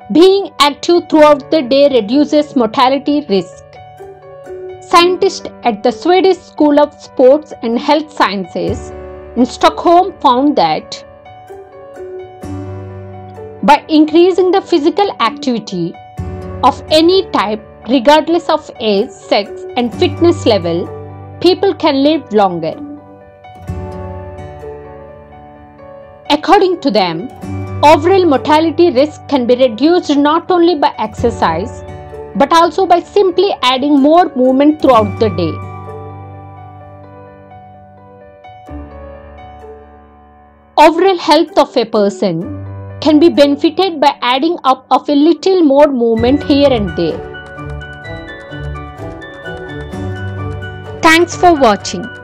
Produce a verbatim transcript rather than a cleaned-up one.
Being active throughout the day reduces mortality risk. Scientists at the Swedish School of Sports and Health Sciences in Stockholm found that by increasing the physical activity of any type, regardless of age, sex, and fitness level, people can live longer. According to them, overall mortality risk can be reduced not only by exercise but also by simply adding more movement throughout the day. Overall health of a person can be benefited by adding up of a little more movement here and there. Thanks for watching.